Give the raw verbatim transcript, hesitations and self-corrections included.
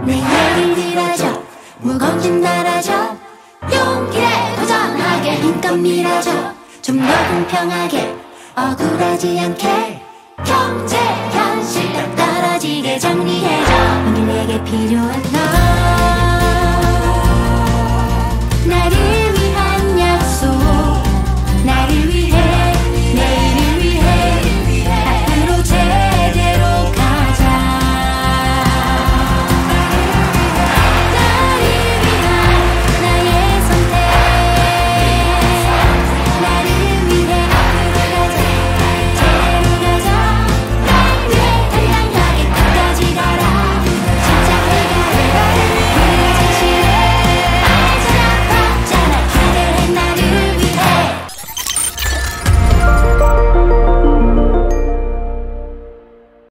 내 얘길 들어줘. 무거운 짐 날아줘. 용기를 도전하게 힘껏 밀어줘. 좀 더 공평하게 억울하지 않게 경제 현실 딱 떨어지게 정리해줘. 오늘 내게 필요한 너